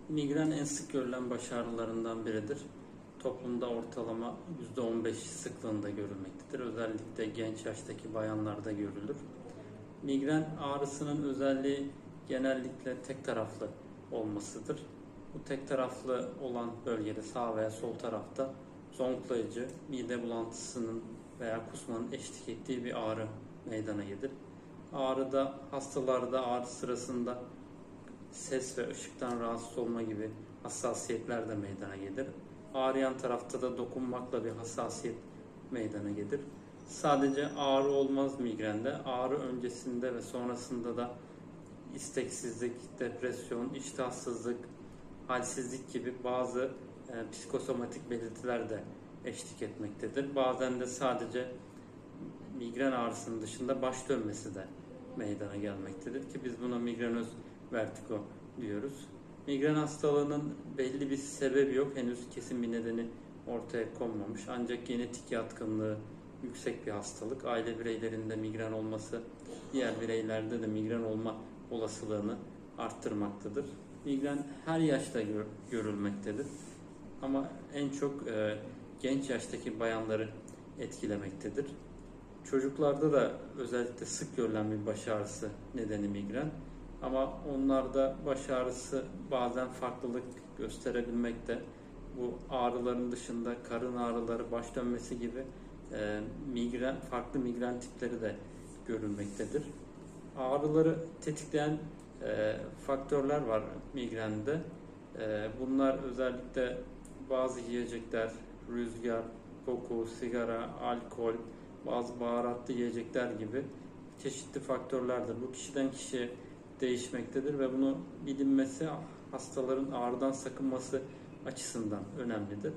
Migren en sık görülen baş ağrılarından biridir. Toplumda ortalama %15 sıklığında görülmektedir. Özellikle genç yaştaki bayanlarda görülür. Migren ağrısının özelliği genellikle tek taraflı olmasıdır. Bu tek taraflı olan bölgede sağ veya sol tarafta zonklayıcı, mide bulantısının veya kusmanın eşlik ettiği bir ağrı meydana gelir. Hastalarda ağrı sırasında ses ve ışıktan rahatsız olma gibi hassasiyetler de meydana gelir. Ağrıyan tarafta da dokunmakla bir hassasiyet meydana gelir. Sadece ağrı olmaz migrende. Ağrı öncesinde ve sonrasında da isteksizlik, depresyon, iştahsızlık, halsizlik gibi bazı psikosomatik belirtiler de eşlik etmektedir. Bazen de sadece migren ağrısının dışında baş dönmesi de meydana gelmektedir ki biz buna migrenöz vertigo diyoruz. Migren hastalığının belli bir sebebi yok. Henüz kesin bir nedeni ortaya konmamış. Ancak genetik yatkınlığı yüksek bir hastalık. Aile bireylerinde migren olması diğer bireylerde de migren olma olasılığını arttırmaktadır. Migren her yaşta görülmektedir. Ama en çok genç yaştaki bayanları etkilemektedir. Çocuklarda da özellikle sık görülen bir baş ağrısı nedeni migren. Ama onlarda baş ağrısı bazen farklılık gösterebilmekte. Bu ağrıların dışında karın ağrıları, baş dönmesi gibi farklı migren tipleri de görülmektedir. Ağrıları tetikleyen faktörler var migrende. Bunlar özellikle bazı yiyecekler, rüzgar, koku, sigara, alkol, bazı baharatlı yiyecekler gibi çeşitli faktörlerdir. Bu kişiden kişiye değişmektedir ve bunu bilinmesi hastaların ağrıdan sakınması açısından önemlidir.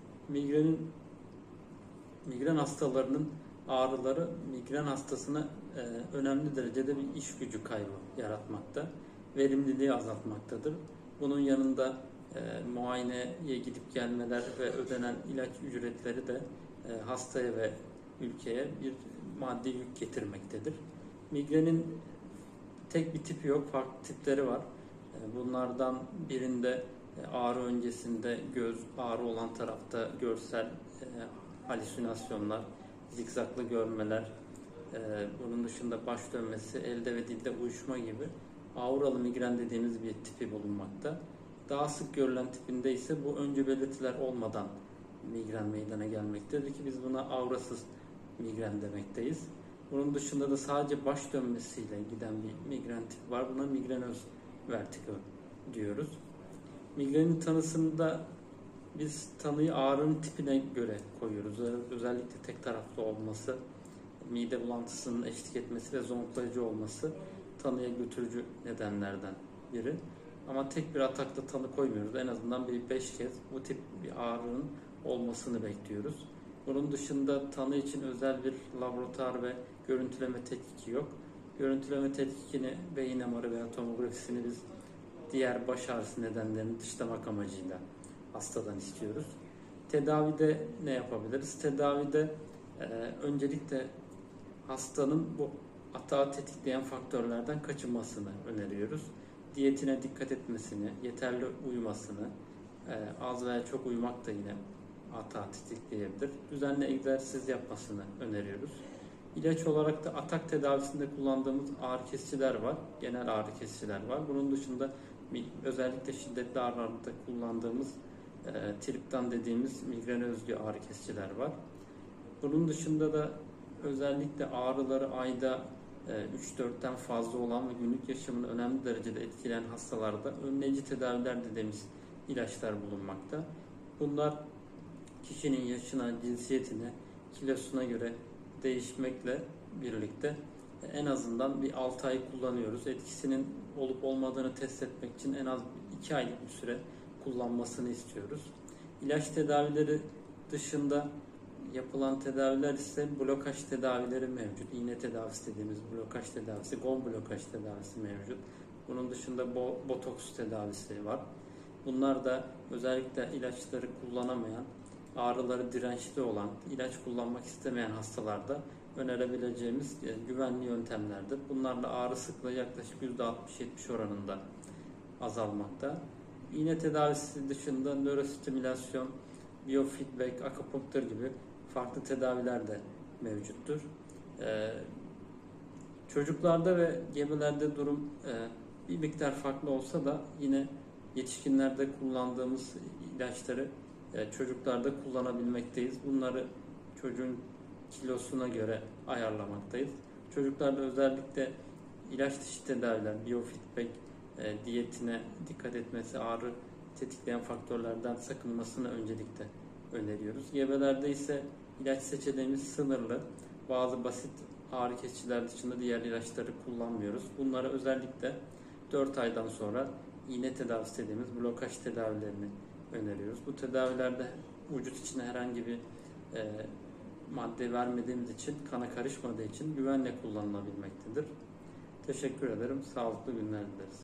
Migren hastalarının ağrıları migren hastasına önemli derecede bir iş gücü kaybı yaratmakta, verimliliği azaltmaktadır. Bunun yanında muayeneye gidip gelmeler ve ödenen ilaç ücretleri de hastaya ve ülkeye bir maddi yük getirmektedir. Migrenin tek bir tipi yok, farklı tipleri var. Bunlardan birinde ağrı öncesinde göz ağrı olan tarafta görsel halüsinasyonlar, zikzaklı görmeler, bunun dışında baş dönmesi, elde ve dilde uyuşma gibi auralı migren dediğimiz bir tipi bulunmakta. Daha sık görülen tipinde ise bu önce belirtiler olmadan migren meydana gelmektedir ki biz buna aurasız migren demekteyiz. Bunun dışında da sadece baş dönmesiyle giden bir migren tipi var. Buna migrenöz vertigo diyoruz. Migrenin tanısında biz tanıyı ağrının tipine göre koyuyoruz. Özellikle tek taraflı olması, mide bulantısının eşlik etmesi ve zonklayıcı olması tanıya götürücü nedenlerden biri. Ama tek bir atakta tanı koymuyoruz. En azından bir 5 kez bu tip bir ağrının olmasını bekliyoruz. Bunun dışında tanı için özel bir laboratuvar ve görüntüleme tetkiki yok. Görüntüleme tetkikini, beyin MR'ı veya tomografisini biz diğer baş ağrısı nedenlerini dışlamak amacıyla hastadan istiyoruz. Tedavide ne yapabiliriz? Tedavide öncelikle hastanın bu atağı tetikleyen faktörlerden kaçınmasını öneriyoruz. Diyetine dikkat etmesini, yeterli uyumasını, az veya çok uyumak da yine atağı tetikleyebilir. Düzenli egzersiz yapmasını öneriyoruz. İlaç olarak da atak tedavisinde kullandığımız ağrı kesiciler var. Genel ağrı kesiciler var. Bunun dışında özellikle şiddetli ağrılarda kullandığımız triptan dediğimiz migrene özgü ağrı kesiciler var. Bunun dışında da özellikle ağrıları ayda 3-4'ten fazla olan ve günlük yaşamını önemli derecede etkileyen hastalarda önleyici tedaviler dediğimiz ilaçlar bulunmakta. Bunlar kişinin yaşına, cinsiyetine, kilosuna göre değişmekle birlikte en azından bir 6 ay kullanıyoruz. Etkisinin olup olmadığını test etmek için en az 2 aylık bir süre kullanmasını istiyoruz. İlaç tedavileri dışında yapılan tedaviler ise blokaj tedavileri mevcut. İğne tedavisi dediğimiz blokaj tedavisi, gom blokaj tedavisi mevcut. Bunun dışında botoks tedavisi var. Bunlar da özellikle ilaçları kullanamayan, ağrıları dirençli olan, ilaç kullanmak istemeyen hastalarda önerebileceğimiz güvenli yöntemlerdir. Bunlarla ağrı sıklığı yaklaşık %60-70 oranında azalmakta. İğne tedavisi dışında nörostimülasyon, biyofeedback, akupunktur gibi farklı tedaviler de mevcuttur. Çocuklarda ve gebelerde durum bir miktar farklı olsa da yine yetişkinlerde kullandığımız ilaçları çocuklarda kullanabilmekteyiz. Bunları çocuğun kilosuna göre ayarlamaktayız. Çocuklarda özellikle ilaç dışı tedaviler, biyofeedback, diyetine dikkat etmesi, ağrı tetikleyen faktörlerden sakınmasını öncelikle öneriyoruz. Gebelerde ise ilaç seçeneğimiz sınırlı. Bazı basit ağrı kesiciler dışında diğer ilaçları kullanmıyoruz. Bunlara özellikle 4 aydan sonra iğne tedavisi dediğimiz blokaj tedavilerini öneriyoruz. Bu tedavilerde vücut içine herhangi bir madde vermediğimiz için, kana karışmadığı için güvenle kullanılabilmektedir. Teşekkür ederim. Sağlıklı günler dileriz.